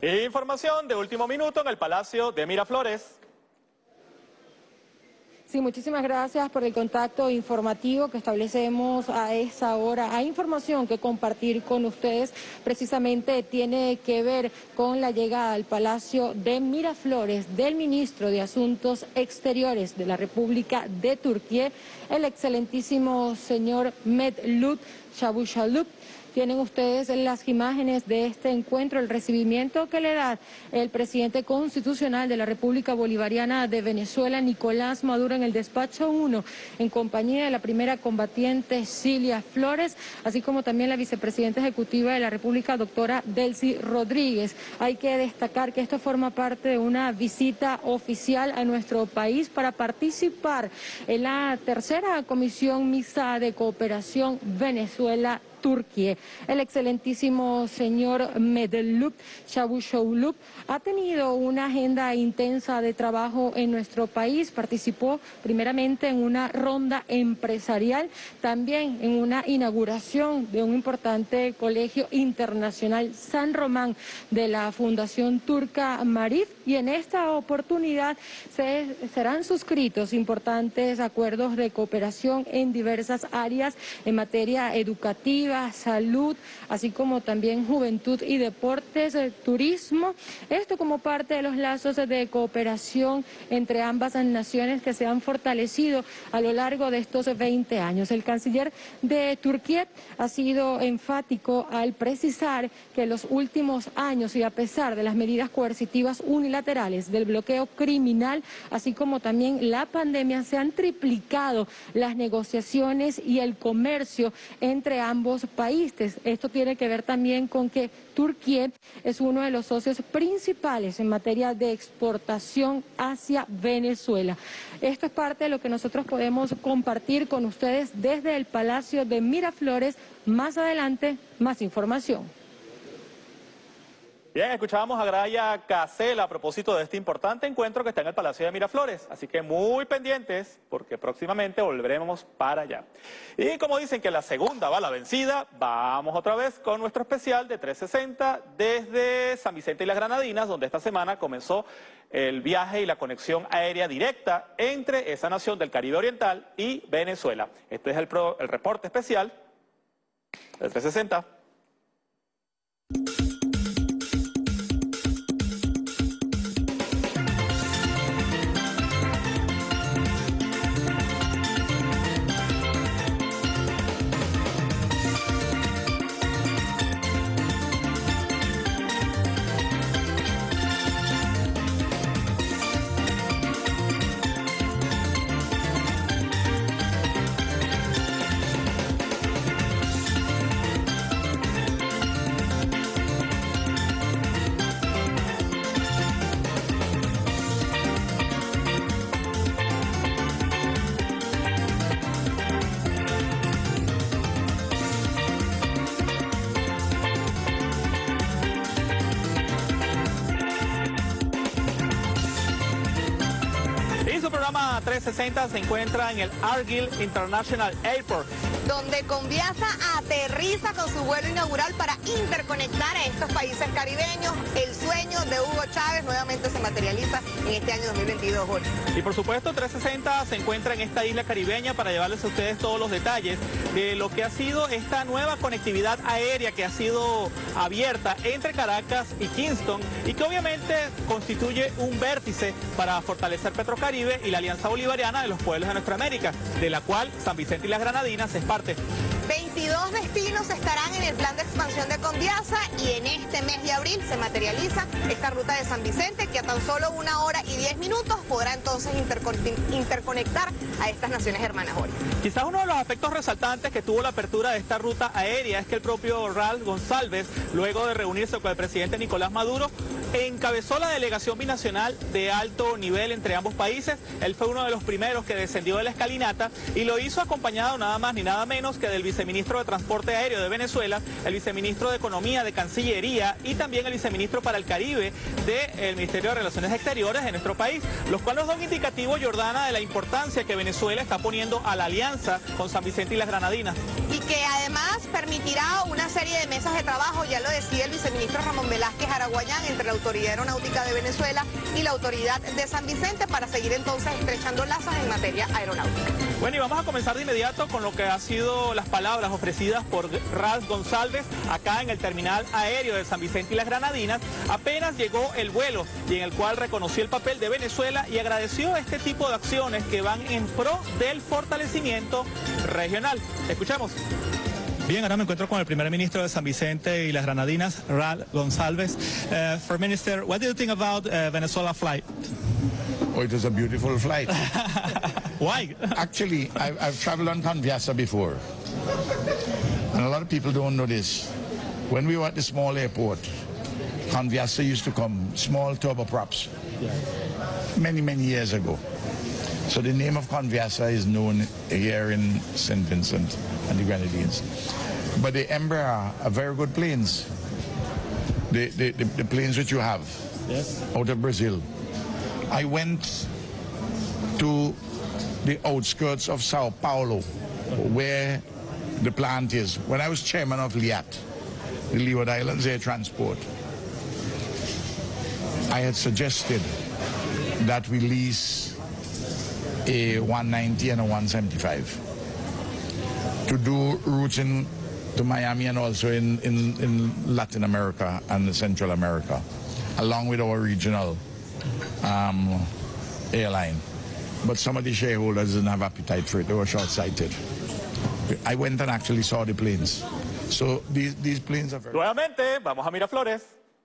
Información de último minuto en el Palacio de Miraflores. Sí, muchísimas gracias por el contacto informativo que establecemos a esa hora. Hay información que compartir con ustedes, precisamente tiene que ver con la llegada al Palacio de Miraflores del ministro de Asuntos Exteriores de la República de Turquía, el excelentísimo señor Mevlut Çavuşoğlu. Tienen ustedes las imágenes de este encuentro, el recibimiento que le da el presidente constitucional de la República Bolivariana de Venezuela, Nicolás Maduro, en el despacho 1, en compañía de la primera combatiente Cilia Flores, así como también la vicepresidenta ejecutiva de la República, doctora Delcy Rodríguez. Hay que destacar que esto forma parte de una visita oficial a nuestro país para participar en la tercera comisión mixta de cooperación Venezuela-Turquía. El excelentísimo señor Mevlut Çavuşoğlu ha tenido una agenda intensa de trabajo en nuestro país. Participó primeramente en una ronda empresarial, también en una inauguración de un importante colegio internacional San Román de la Fundación Turca Marif, y en esta oportunidad serán suscritos importantes acuerdos de cooperación en diversas áreas en materia educativa, salud, así como también juventud y deportes, turismo. Esto como parte de los lazos de cooperación entre ambas naciones que se han fortalecido a lo largo de estos 20 años. El canciller de Turquía ha sido enfático al precisar que en los últimos años, y a pesar de las medidas coercitivas unilaterales del bloqueo criminal, así como también la pandemia, se han triplicado las negociaciones y el comercio entre ambos países. Esto tiene que ver también con que Turquía es uno de los socios principales en materia de exportación hacia Venezuela. Esto es parte de lo que nosotros podemos compartir con ustedes desde el Palacio de Miraflores. Más adelante, más información. Bien, escuchábamos a Graya Casela a propósito de este importante encuentro que está en el Palacio de Miraflores. Así que muy pendientes, porque próximamente volveremos para allá. Y como dicen que la segunda va la vencida, vamos otra vez con nuestro especial de 360 desde San Vicente y las Granadinas, donde esta semana comenzó el viaje y la conexión aérea directa entre esa nación del Caribe Oriental y Venezuela. Este es el reporte especial del 360. Su programa 360 se encuentra en el Argyle International Airport, donde Conviasa aterriza con su vuelo inaugural para interconectar a estos países caribeños. El sueño de Hugo Chávez nuevamente se materializa en este año 2022, Jorge. Y por supuesto 360 se encuentra en esta isla caribeña para llevarles a ustedes todos los detalles de lo que ha sido esta nueva conectividad aérea que ha sido abierta entre Caracas y Kingston, y que obviamente constituye un vértice para fortalecer Petrocaribe y la Alianza Bolivariana de los Pueblos de Nuestra América, de la cual San Vicente y las Granadinas es parte. 22 destinos estarán en el plan de expansión de Conviasa, y en este mes de abril se materializa esta ruta de San Vicente, que a tan solo 1 hora y 10 minutos podrá entonces interconectar a estas naciones hermanas hoy. Quizás uno de los aspectos resaltantes que tuvo la apertura de esta ruta aérea es que el propio Raúl González, luego de reunirse con el presidente Nicolás Maduro, encabezó la delegación binacional de alto nivel entre ambos países. Él fue uno de los primeros que descendió de la escalinata y lo hizo acompañado nada más ni nada menos que del viceministro de Transporte Aéreo de Venezuela, el viceministro de Economía, de Cancillería y también el viceministro para el Caribe del Ministerio de Relaciones Exteriores de nuestro país, los cuales son indicativos, Jordana, de la importancia que Venezuela está poniendo a la alianza con San Vicente y las Granadinas. Y que además permitirá una serie de mesas de trabajo, ya lo decía el viceministro Ramón Velázquez Araguayán, entre la Autoridad Aeronáutica de Venezuela y la Autoridad de San Vicente para seguir entonces estrechando lazos en materia aeronáutica. Bueno, y vamos a comenzar de inmediato con lo que ha sido las palabras ofrecidas por Ras González acá en el terminal aéreo de San Vicente y las Granadinas. Apenas llegó el vuelo y en el cual reconoció el papel de Venezuela y agradeció este tipo de acciones que van en pro del fortalecimiento regional. Escuchamos. Bien, ahora me encuentro con el primer ministro de San Vicente y las Granadinas, Ras González. For Minister, what do you think about Venezuela flight? Oh, it was a beautiful flight. Why? Actually, I've traveled on Conviasa before. And a lot of people don't know this. When we were at the small airport, Conviasa used to come, small turboprops, many, many years ago. So the name of Conviasa is known here in St. Vincent and the Grenadines. But the Embraer are very good planes. The planes that you have out of Brazil. I went to the outskirts of Sao Paulo, where the plant is. When I was chairman of LIAT, the Leeward Islands Air Transport, I had suggested that we lease a 190 and a 175 to do routing to Miami and also in Latin America and Central America, along with our regional airline. But some of the shareholders didn't have appetite for it. They were short-sighted. I went and actually saw the planes. So these planes are very... Nuevamente, vamos a Miraflores.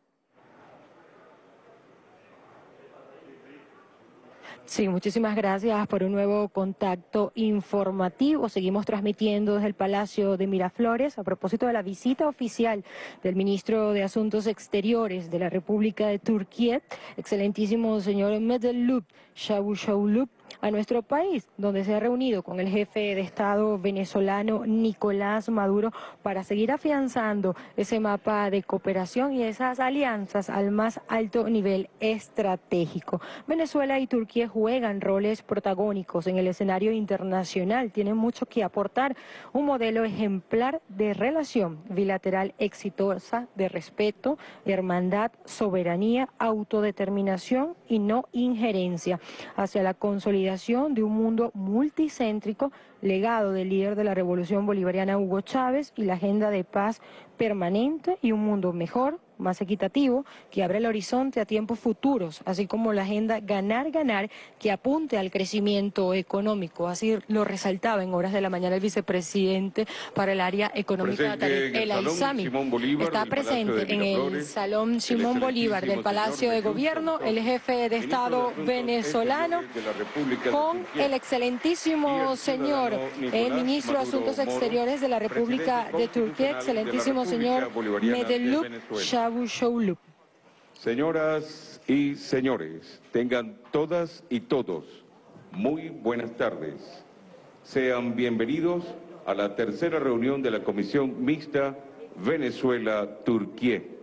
Sí, muchísimas gracias por un nuevo contacto informativo. Seguimos transmitiendo desde el Palacio de Miraflores a propósito de la visita oficial del ministro de Asuntos Exteriores de la República de Turquía, excelentísimo señor Mevlut Çavuşoğlu, a nuestro país, donde se ha reunido con el jefe de Estado venezolano Nicolás Maduro para seguir afianzando ese mapa de cooperación y esas alianzas al más alto nivel estratégico. Venezuela y Turquía juegan roles protagónicos en el escenario internacional, tienen mucho que aportar, un modelo ejemplar de relación bilateral exitosa, de respeto, hermandad, soberanía, autodeterminación y no injerencia hacia la consolidación de un mundo multicéntrico, legado del líder de la Revolución Bolivariana Hugo Chávez y la agenda de paz permanente y un mundo mejor, más equitativo, que abre el horizonte a tiempos futuros, así como la agenda ganar-ganar que apunte al crecimiento económico. Así lo resaltaba en horas de la mañana el vicepresidente para el área económica, el Aizami. Está presente en el Salón Simón Bolívar del Palacio de Gobierno el jefe de Estado venezolano con el excelentísimo señor, el ministro de Asuntos Exteriores de la República de Turquía, excelentísimo señor Mevlut Çavuşoğlu. Señoras y señores, tengan todas y todos muy buenas tardes. Sean bienvenidos a la tercera reunión de la Comisión Mixta Venezuela-Turquía.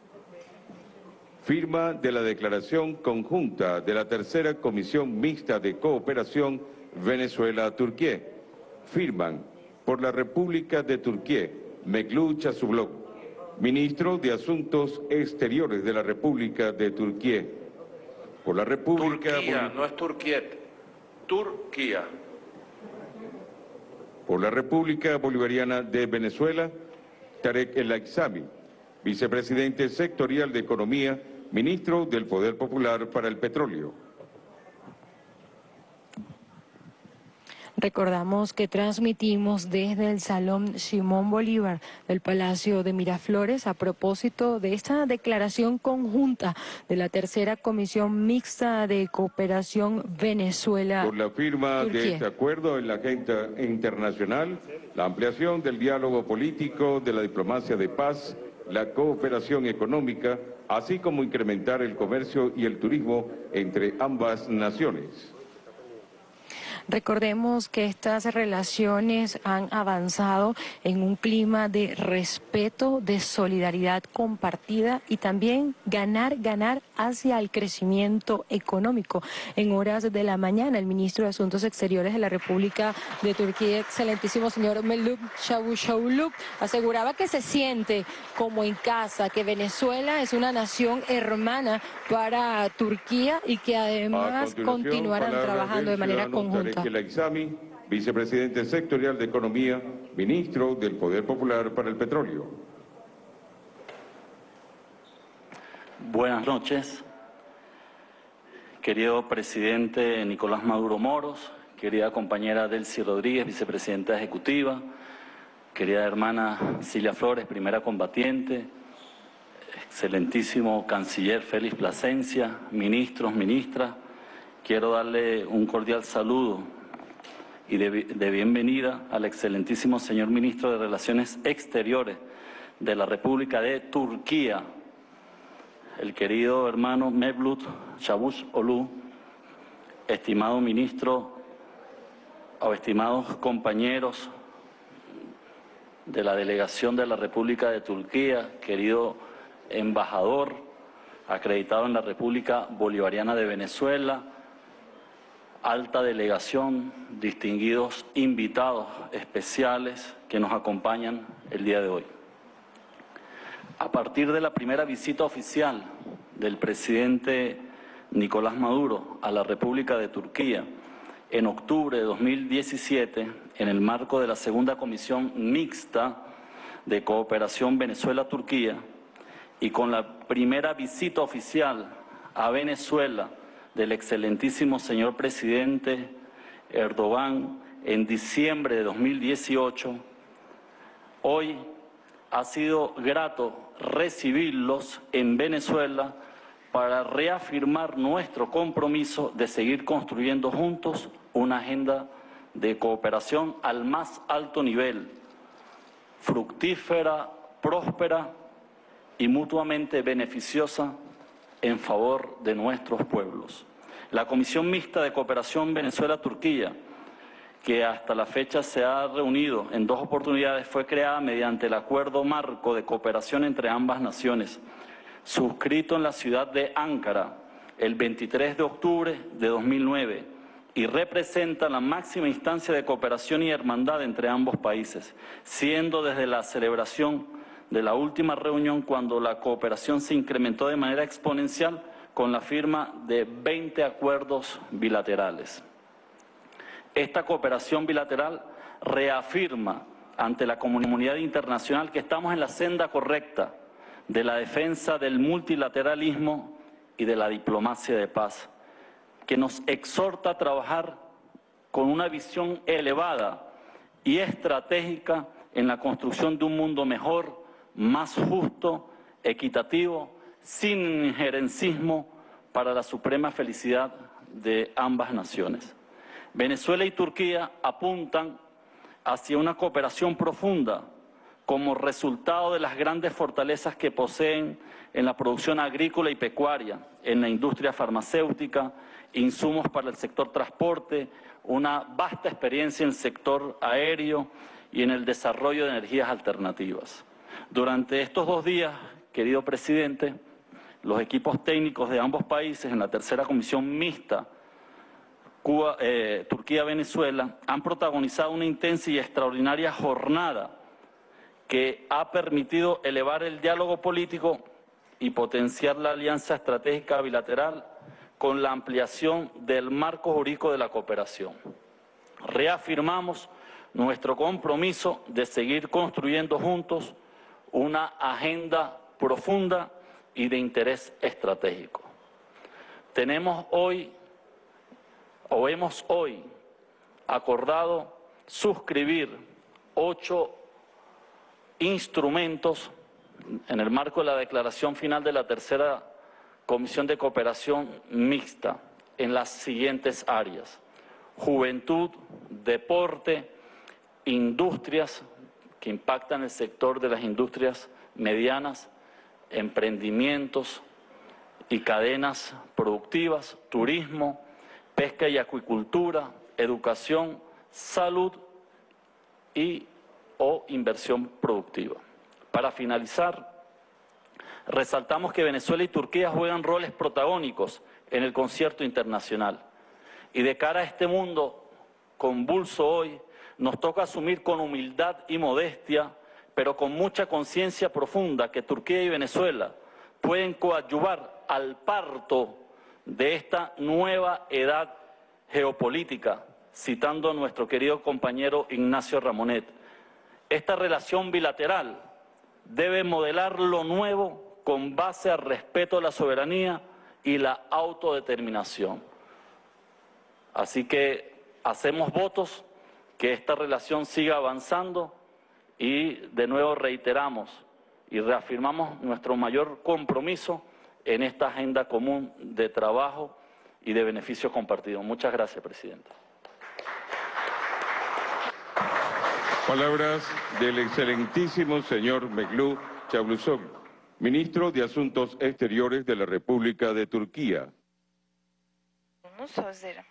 Firma de la Declaración Conjunta de la Tercera Comisión Mixta de Cooperación Venezuela-Turquía. Firman por la República de Turquía, Mevlut Çavuşoğlu, ministro de Asuntos Exteriores de la República de Turquía. Por la República... Turquía, no es Turquía, Turquía. Por la República Bolivariana de Venezuela, Tarek El Aizami, vicepresidente sectorial de Economía, ministro del Poder Popular para el Petróleo. Recordamos que transmitimos desde el Salón Simón Bolívar del Palacio de Miraflores a propósito de esta declaración conjunta de la Tercera Comisión Mixta de Cooperación Venezuela-Turquía. Por la firma de este acuerdo en la agenda internacional, la ampliación del diálogo político, de la diplomacia de paz, la cooperación económica, así como incrementar el comercio y el turismo entre ambas naciones. Recordemos que estas relaciones han avanzado en un clima de respeto, de solidaridad compartida y también ganar hacia el crecimiento económico. En horas de la mañana, el ministro de Asuntos Exteriores de la República de Turquía, excelentísimo señor Mevlut Çavuşoğlu, aseguraba que se siente como en casa, que Venezuela es una nación hermana para Turquía y que además continuarán trabajando de manera conjunta. Vicepresidente sectorial de Economía, ministro del Poder Popular para el Petróleo. Buenas noches, querido presidente Nicolás Maduro Moros, querida compañera Delcy Rodríguez, vicepresidenta ejecutiva, querida hermana Cilia Flores, primera combatiente, excelentísimo canciller Félix Plasencia, ministros, ministras. Quiero darle un cordial saludo y de bienvenida al excelentísimo señor ministro de Relaciones Exteriores de la República de Turquía, el querido hermano Mevlut Çavuşoğlu, estimado ministro o estimados compañeros de la delegación de la República de Turquía, querido embajador acreditado en la República Bolivariana de Venezuela, alta delegación, distinguidos invitados especiales que nos acompañan el día de hoy. A partir de la primera visita oficial del presidente Nicolás Maduro a la República de Turquía en octubre de 2017, en el marco de la segunda comisión mixta de cooperación Venezuela-Turquía, y con la primera visita oficial a Venezuela del excelentísimo señor presidente Erdogan en diciembre de 2018, hoy ha sido grato recibirlos en Venezuela para reafirmar nuestro compromiso de seguir construyendo juntos una agenda de cooperación al más alto nivel, fructífera, próspera y mutuamente beneficiosa en favor de nuestros pueblos. La Comisión Mixta de Cooperación Venezuela-Turquía, que hasta la fecha se ha reunido en 2 oportunidades, fue creada mediante el Acuerdo Marco de Cooperación entre ambas naciones, suscrito en la ciudad de Ankara el 23 de octubre de 2009, y representa la máxima instancia de cooperación y hermandad entre ambos países, siendo desde la celebración de la última reunión cuando la cooperación se incrementó de manera exponencial con la firma de 20 acuerdos bilaterales. Esta cooperación bilateral reafirma ante la comunidad internacional que estamos en la senda correcta de la defensa del multilateralismo y de la diplomacia de paz, que nos exhorta a trabajar con una visión elevada y estratégica en la construcción de un mundo mejor, más justo, equitativo, sin injerencismo, para la suprema felicidad de ambas naciones. Venezuela y Turquía apuntan hacia una cooperación profunda como resultado de las grandes fortalezas que poseen en la producción agrícola y pecuaria, en la industria farmacéutica, insumos para el sector transporte, una vasta experiencia en el sector aéreo y en el desarrollo de energías alternativas. Durante estos 2 días, querido presidente, los equipos técnicos de ambos países en la tercera comisión mixta Turquía-Venezuela han protagonizado una intensa y extraordinaria jornada que ha permitido elevar el diálogo político y potenciar la alianza estratégica bilateral con la ampliación del marco jurídico de la cooperación. Reafirmamos nuestro compromiso de seguir construyendo juntos una agenda profunda y de interés estratégico. Hemos hoy acordado suscribir 8 instrumentos en el marco de la declaración final de la tercera Comisión de Cooperación Mixta en las siguientes áreas: juventud, deporte, industrias que impactan el sector de las industrias medianas, emprendimientos y cadenas productivas, turismo, pesca y acuicultura, educación, salud o inversión productiva. Para finalizar, resaltamos que Venezuela y Turquía juegan roles protagónicos en el concierto internacional. Y de cara a este mundo convulso hoy, nos toca asumir con humildad y modestia, pero con mucha conciencia profunda, que Turquía y Venezuela pueden coadyuvar al parto de esta nueva edad geopolítica, citando a nuestro querido compañero Ignacio Ramonet. Esta relación bilateral debe modelar lo nuevo con base al respeto a la soberanía y la autodeterminación. Así que hacemos votos que esta relación siga avanzando y de nuevo reiteramos y reafirmamos nuestro mayor compromiso en esta agenda común de trabajo y de beneficios compartidos. Muchas gracias, presidente. Palabras del excelentísimo señor Mevlut Çavuşoğlu, ministro de Asuntos Exteriores de la República de Turquía. Sözlerim.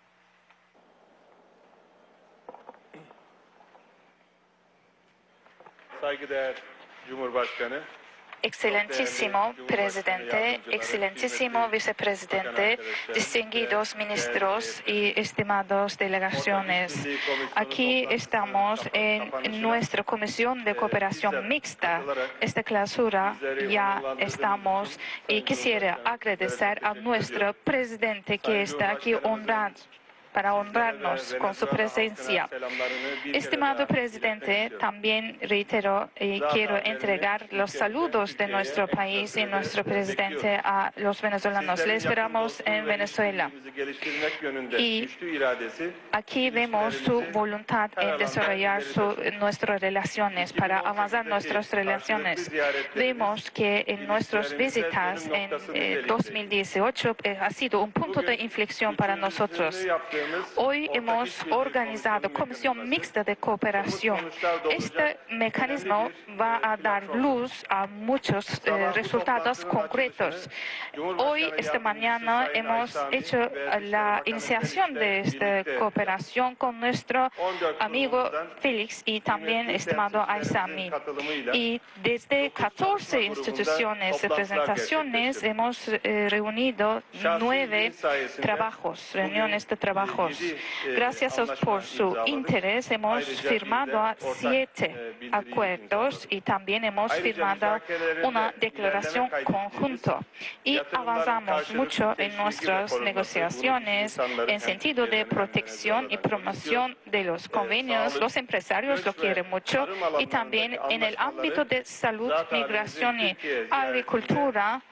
Saygıdeğer Cumhurbaşkanı, Excelentísimo Presidente, excelentísimo Vicepresidente, distinguidos ministros y estimados delegaciones. Aquí estamos en nuestra Comisión de Cooperación Mixta. Esta clausura ya estamos y quisiera agradecer a nuestro Presidente que está aquí para honrarnos con su presencia. Estimado Presidente, también reitero y quiero entregar los saludos de nuestro país y nuestro Presidente a los venezolanos. Le esperamos en Venezuela. Y aquí vemos su voluntad en desarrollar nuestras relaciones, para avanzar nuestras relaciones. Vemos que en nuestras visitas en 2018 ha sido un punto de inflexión para nosotros. Hoy hemos organizado Comisión Mixta de Cooperación. Este mecanismo va a dar luz a muchos resultados concretos. Hoy, esta mañana, hemos hecho la iniciación de esta cooperación con nuestro amigo Félix y también estimado Aysami. Y desde 14 instituciones, representaciones, hemos reunido 9 reuniones de trabajo. Gracias por su interés, hemos firmado 7 acuerdos y también hemos firmado una declaración conjunta. Y avanzamos mucho en nuestras negociaciones en sentido de protección y promoción de los convenios. Los empresarios lo quieren mucho, y también en el ámbito de salud, migración y agricultura,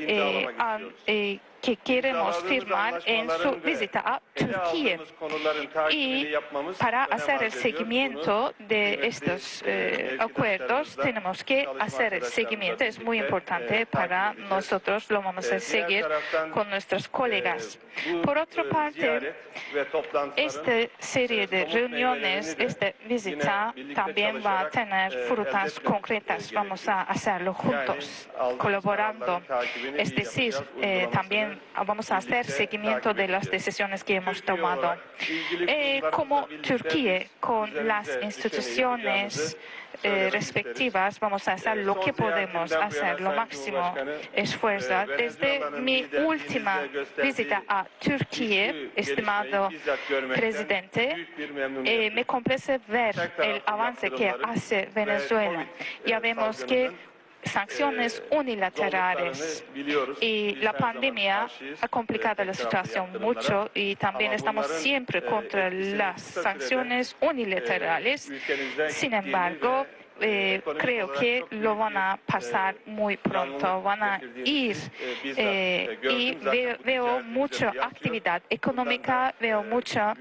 que queremos firmar en su visita a Turquía. Y para hacer el seguimiento de estos acuerdos, tenemos que hacer el seguimiento. Es muy importante para nosotros, lo vamos a seguir con nuestros colegas. Por otra parte, esta serie de reuniones, esta visita también va a tener frutas concretas. Vamos a hacerlo juntos, colaborando. Es decir, también vamos a hacer seguimiento de las decisiones que hemos tomado. Como Turquía, con las instituciones respectivas, vamos a hacer lo que podemos hacer, lo máximo esfuerzo. Desde mi última visita a Turquía, estimado Presidente, me complace ver el avance que hace Venezuela. Ya vemos que sanciones unilaterales y la pandemia ha complicado la situación mucho, y también estamos siempre contra las sanciones unilaterales. Sin embargo, creo que lo van a pasar muy pronto, van a ir, y veo mucha actividad económica, veo mucho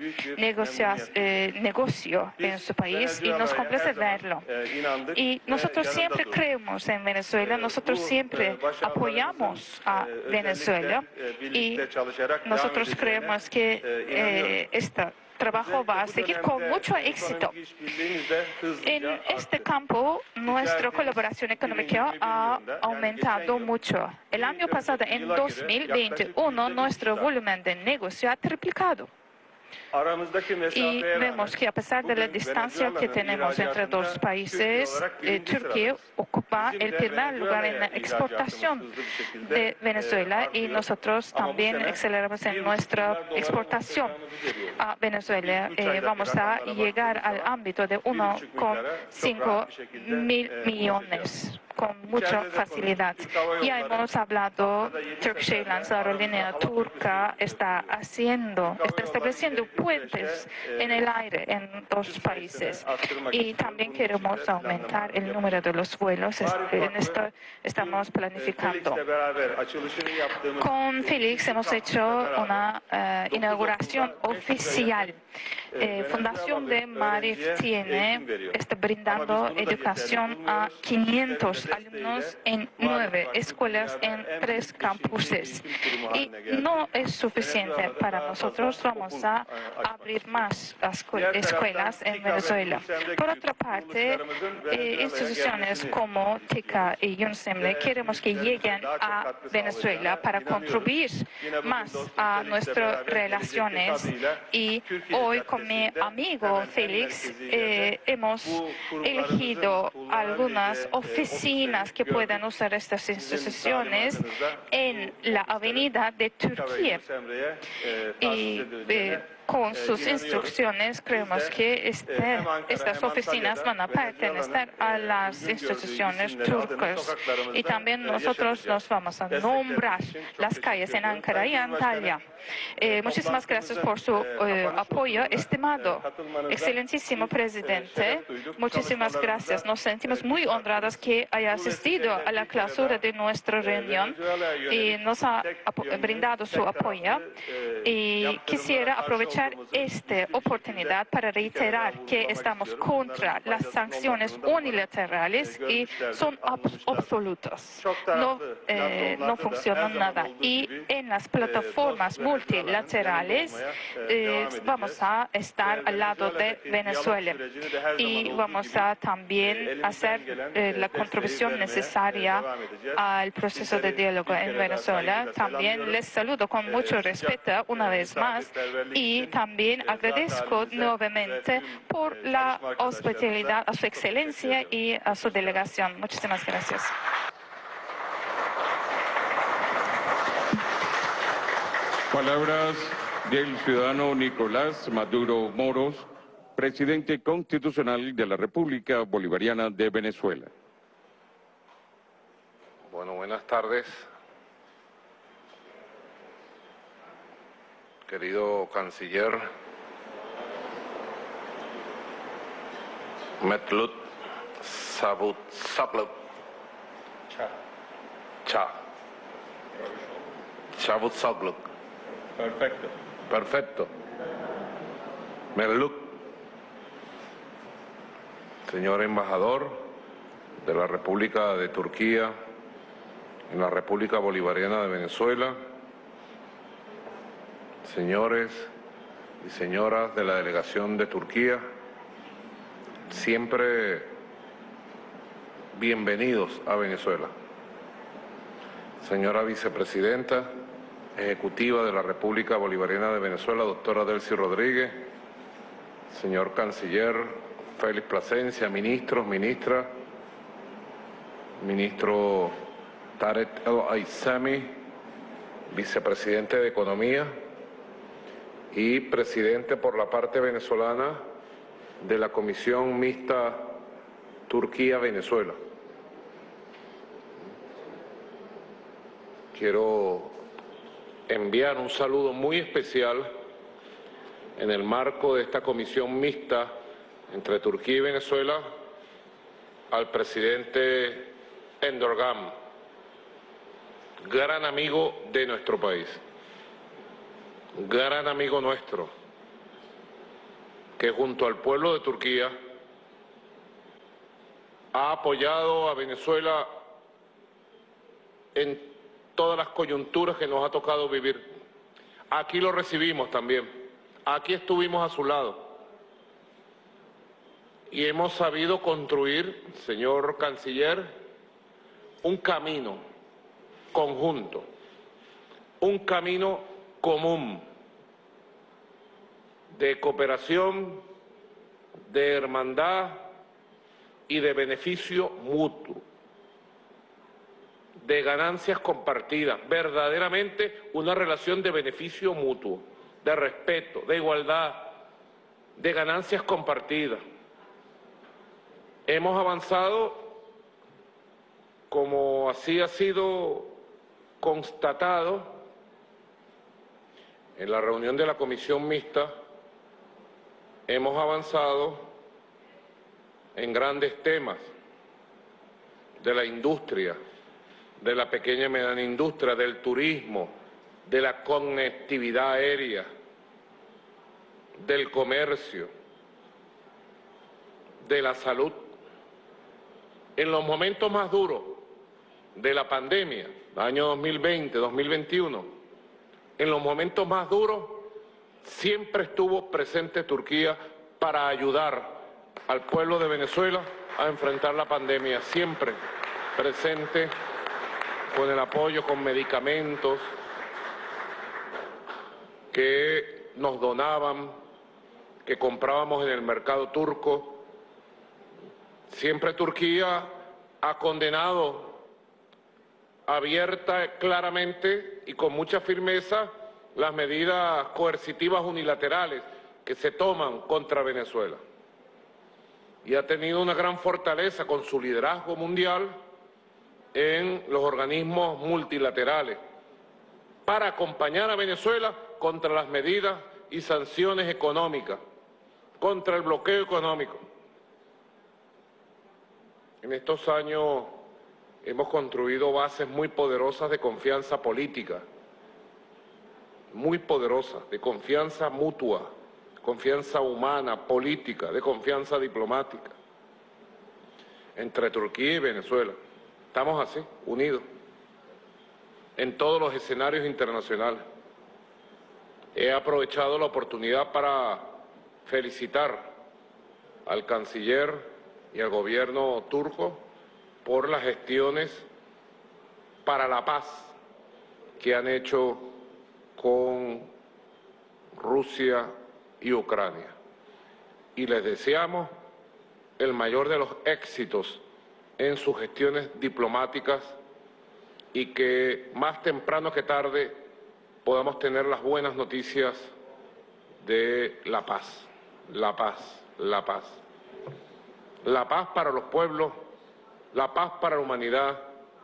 negocio en su país, y nos complace verlo. Y nosotros siempre creemos en Venezuela, nosotros siempre apoyamos a Venezuela, y nosotros creemos que esta trabajo va a seguir con mucho éxito. En este campo, nuestra colaboración económica ha aumentado mucho. El año pasado, en 2021, nuestro volumen de negocio ha triplicado. Y vemos que a pesar de la distancia que tenemos entre dos países, Turquía ocupa el primer lugar en la exportación de Venezuela y nosotros también aceleramos en nuestra exportación a Venezuela. Vamos a llegar al ámbito de 1,5 mil millones con mucha facilidad. Ya hemos hablado, Turkish Airlines, la aerolínea turca, está estableciendo puentes en el aire en dos países y también queremos aumentar el número de los vuelos. En esto estamos planificando. Con Félix hemos hecho una inauguración oficial. Fundación de Marif está brindando educación a 500 alumnos en 9 escuelas en 3 campuses. Y no es suficiente para nosotros. Vamos a abrir más escuelas en Venezuela. Por otra parte, instituciones como TICA y UNSEMLE queremos que lleguen a Venezuela para contribuir más a nuestras relaciones. Y hoy con mi amigo Félix hemos elegido algunas oficinas que puedan usar estas instituciones en la avenida de Turquía. Y con sus instrucciones creemos que estas oficinas van a pertenecer a las instituciones turcas. Y también nosotros nos vamos a nombrar las calles en Ankara y Antalya. Muchísimas gracias por su apoyo, estimado excelentísimo presidente. Muchísimas gracias. Nos sentimos muy honrados que haya asistido a la clausura de nuestra reunión y nos ha brindado su apoyo. Y quisiera aprovechar esta oportunidad para reiterar que estamos contra las sanciones unilaterales y son absolutas. No funcionan nada. Y en las plataformas multilaterales vamos a estar al lado de Venezuela y vamos a también hacer la contribución necesaria al proceso de diálogo en Venezuela. También les saludo con mucho respeto una vez más y también agradezco nuevamente por la hospitalidad a su excelencia y a su delegación. Muchísimas gracias. Palabras del ciudadano Nicolás Maduro Moros, presidente constitucional de la República Bolivariana de Venezuela. Bueno, buenas tardes. Querido canciller Mevlut Çavuşoğlu. Çavuşoğlu. Perfecto. Perfecto. Mevlut. Señor embajador de la República de Turquía en la República Bolivariana de Venezuela, señores y señoras de la delegación de Turquía, siempre bienvenidos a Venezuela. Señora vicepresidenta ejecutiva de la República Bolivariana de Venezuela, doctora Delcy Rodríguez, señor canciller Félix Plasencia, ministros, ministras, ministro Tarek El Aissami, vicepresidente de Economía y presidente por la parte venezolana de la Comisión Mixta Turquía-Venezuela. Quiero enviar un saludo muy especial en el marco de esta comisión mixta entre Turquía y Venezuela al presidente Erdoğan, gran amigo de nuestro país, gran amigo nuestro, que junto al pueblo de Turquía ha apoyado a Venezuela en todas las coyunturas que nos ha tocado vivir. Aquí lo recibimos también, aquí estuvimos a su lado y hemos sabido construir, señor canciller, un camino conjunto, un camino común de cooperación, de hermandad y de beneficio mutuo, de ganancias compartidas, verdaderamente una relación de beneficio mutuo, de respeto, de igualdad, de ganancias compartidas. Hemos avanzado, como así ha sido constatado en la reunión de la comisión mixta, hemos avanzado en grandes temas de la industria, de la pequeña y mediana industria, del turismo, de la conectividad aérea, del comercio, de la salud. En los momentos más duros de la pandemia, año 2020, 2021, en los momentos más duros siempre estuvo presente Turquía para ayudar al pueblo de Venezuela a enfrentar la pandemia, siempre presente con el apoyo, con medicamentos que nos donaban, que comprábamos en el mercado turco. Siempre Turquía ha condenado abierta, claramente y con mucha firmeza las medidas coercitivas unilaterales que se toman contra Venezuela. Y ha tenido una gran fortaleza con su liderazgo mundial en los organismos multilaterales para acompañar a Venezuela contra las medidas y sanciones económicas, contra el bloqueo económico. En estos años hemos construido bases muy poderosas de confianza política, muy poderosas, de confianza mutua, confianza humana, política, de confianza diplomática, entre Turquía y Venezuela. Estamos así, unidos, en todos los escenarios internacionales. He aprovechado la oportunidad para felicitar al canciller y al gobierno turco por las gestiones para la paz que han hecho con Rusia y Ucrania. Y les deseamos el mayor de los éxitos en sus gestiones diplomáticas y que más temprano que tarde podamos tener las buenas noticias de la paz, la paz, la paz. La paz para los pueblos, la paz para la humanidad.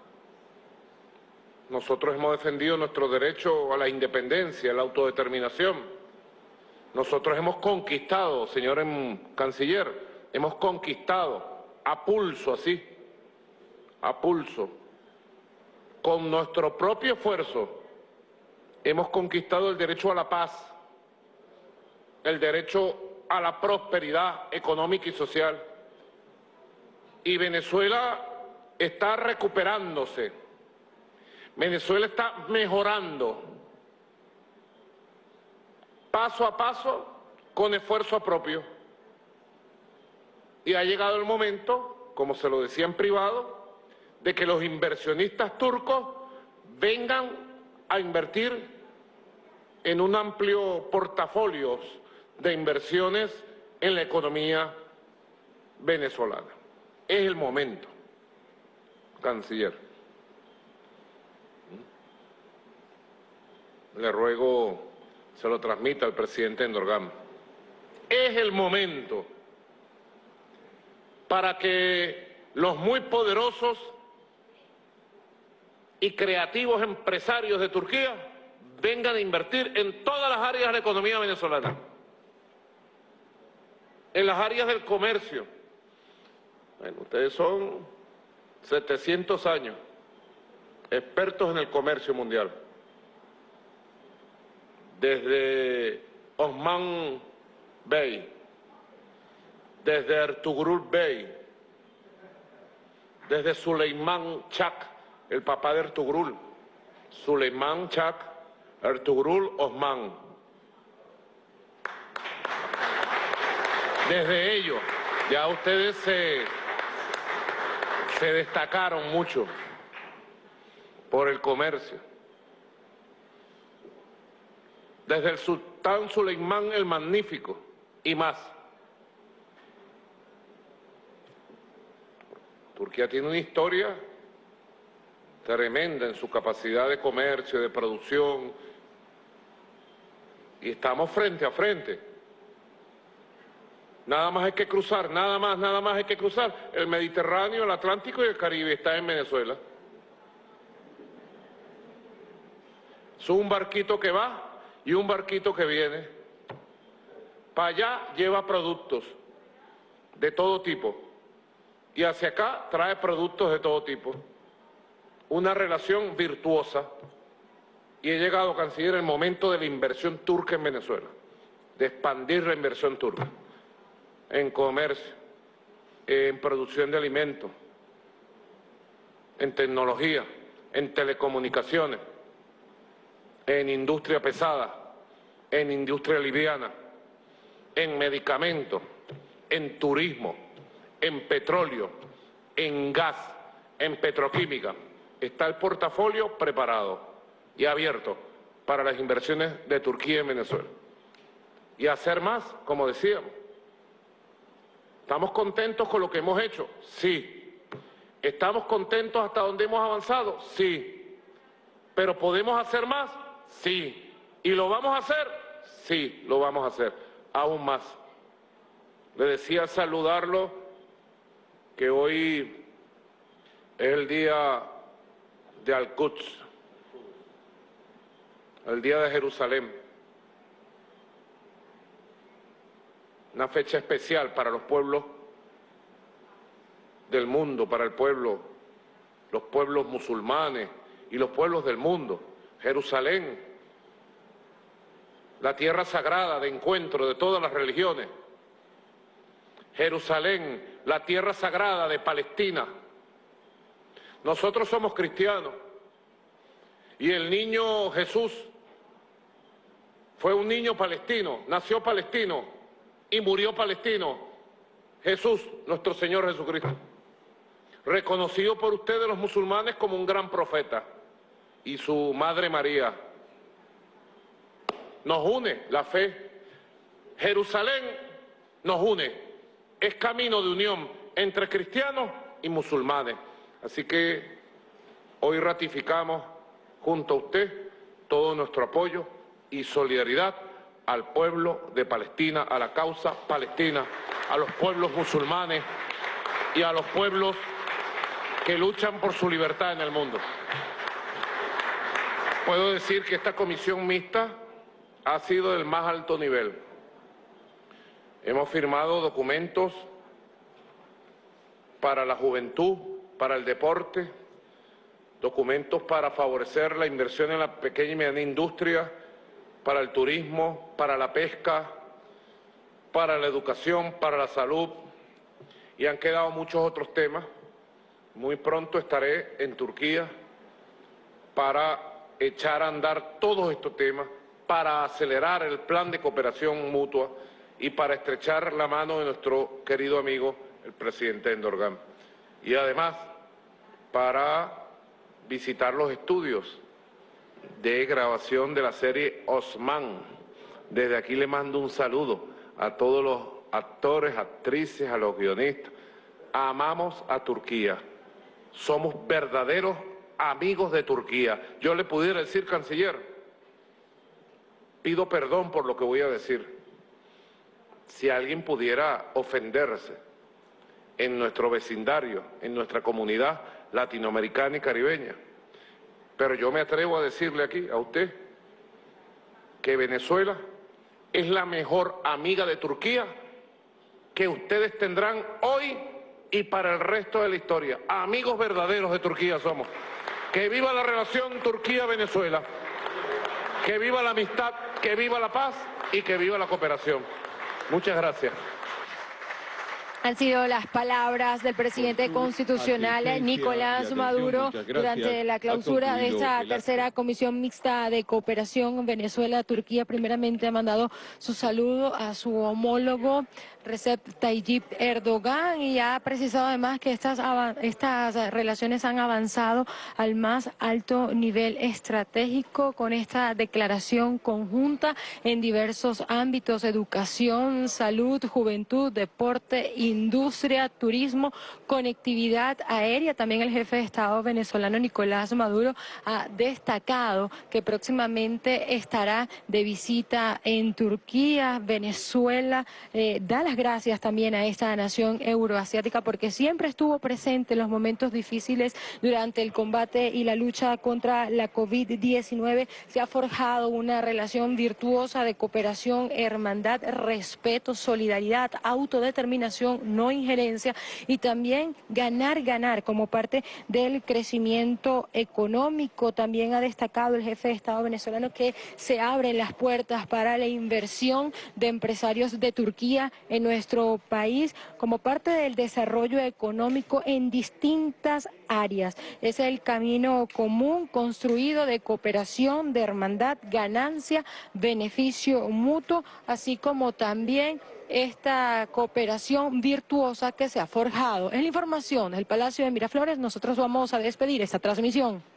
Nosotros hemos defendido nuestro derecho a la independencia, a la autodeterminación. Nosotros hemos conquistado, señor canciller, hemos conquistado a pulso, así, a pulso, con nuestro propio esfuerzo, hemos conquistado el derecho a la paz, el derecho a la prosperidad económica y social. Y Venezuela está recuperándose, Venezuela está mejorando, paso a paso, con esfuerzo propio. Y ha llegado el momento, como se lo decía en privado, de que los inversionistas turcos vengan a invertir en un amplio portafolio de inversiones en la economía venezolana. Es el momento, canciller. Le ruego se lo transmita al presidente Erdogan. Es el momento para que los muy poderosos y creativos empresarios de Turquía vengan a invertir en todas las áreas de la economía venezolana, en las áreas del comercio. Bueno, ustedes son 700 años expertos en el comercio mundial. Desde Osman Bey, desde Ertugrul Bey, desde Süleyman Çak, el papá de Ertugrul, Süleyman Çak, Ertugrul Osman. Desde ellos, ya ustedes se destacaron mucho por el comercio. desde el sultán Suleimán el Magnífico y más. Turquía tiene una historia tremenda en su capacidad de comercio, de producción, y estamos frente a frente. Nada más hay que cruzar, nada más hay que cruzar el Mediterráneo, el Atlántico y el Caribe, está en Venezuela. Es un barquito que va y un barquito que viene. Para allá lleva productos de todo tipo y hacia acá trae productos de todo tipo. Una relación virtuosa, y he llegado, canciller, el momento de la inversión turca en Venezuela, de expandir la inversión turca en comercio, en producción de alimentos, en tecnología, en telecomunicaciones, en industria pesada, en industria liviana, en medicamentos, en turismo, en petróleo, en gas, en petroquímica. Está el portafolio preparado y abierto para las inversiones de Turquía en Venezuela. Y hacer más, como decíamos. ¿Estamos contentos con lo que hemos hecho? Sí. ¿Estamos contentos hasta donde hemos avanzado? Sí. ¿Pero podemos hacer más? Sí. ¿Y lo vamos a hacer? Sí, lo vamos a hacer. Aún más. Le decía al saludarlo que hoy es el día de Al-Quds, el día de Jerusalén. Una fecha especial para los pueblos del mundo, para el pueblo, los pueblos musulmanes y los pueblos del mundo. Jerusalén, la tierra sagrada de encuentro de todas las religiones. Jerusalén, la tierra sagrada de Palestina. Nosotros somos cristianos y el niño Jesús fue un niño palestino, nació palestino y murió palestino. Jesús, nuestro Señor Jesucristo, reconocido por ustedes los musulmanes como un gran profeta, y su madre María. Nos une la fe. Jerusalén nos une, es camino de unión entre cristianos y musulmanes. Así que hoy ratificamos junto a usted todo nuestro apoyo y solidaridad al pueblo de Palestina, a la causa palestina, a los pueblos musulmanes y a los pueblos que luchan por su libertad en el mundo. Puedo decir que esta comisión mixta ha sido del más alto nivel. Hemos firmado documentos para la juventud, para el deporte, documentos para favorecer la inversión en la pequeña y mediana industria, para el turismo, para la pesca, para la educación, para la salud, y han quedado muchos otros temas. Muy pronto estaré en Turquía para echar a andar todos estos temas, para acelerar el plan de cooperación mutua y para estrechar la mano de nuestro querido amigo, el presidente Erdogan. Y además, para visitar los estudios de grabación de la serie Osman. Desde aquí le mando un saludo a todos los actores, actrices, a los guionistas. Amamos a Turquía. Somos verdaderos amigos de Turquía. Yo le pudiera decir, canciller, pido perdón por lo que voy a decir. Si alguien pudiera ofenderse en nuestro vecindario, en nuestra comunidad latinoamericana y caribeña, pero yo me atrevo a decirle aquí a usted que Venezuela es la mejor amiga de Turquía que ustedes tendrán hoy y para el resto de la historia. Amigos verdaderos de Turquía somos. Que viva la relación Turquía-Venezuela, que viva la amistad, que viva la paz y que viva la cooperación. Muchas gracias. Han sido las palabras del presidente constitucional Nicolás Maduro durante la clausura de esta tercera comisión mixta de cooperación Venezuela-Turquía. Primeramente ha mandado su saludo a su homólogo Recep Tayyip Erdogan y ha precisado además que estas relaciones han avanzado al más alto nivel estratégico con esta declaración conjunta en diversos ámbitos: educación, salud, juventud, deporte, industria, turismo, conectividad aérea. También el jefe de Estado venezolano Nicolás Maduro ha destacado que próximamente estará de visita en Turquía. Venezuela da las gracias también a esta nación euroasiática porque siempre estuvo presente en los momentos difíciles durante el combate y la lucha contra la COVID-19. Se ha forjado una relación virtuosa de cooperación, hermandad, respeto, solidaridad, autodeterminación, no injerencia y también ganar como parte del crecimiento económico. También ha destacado el jefe de Estado venezolano que se abren las puertas para la inversión de empresarios de Turquía en nuestro país como parte del desarrollo económico en distintas áreas. Es el camino común construido de cooperación, de hermandad, ganancia, beneficio mutuo, así como también esta cooperación virtuosa que se ha forjado. Es la información del Palacio de Miraflores. Nosotros vamos a despedir esta transmisión.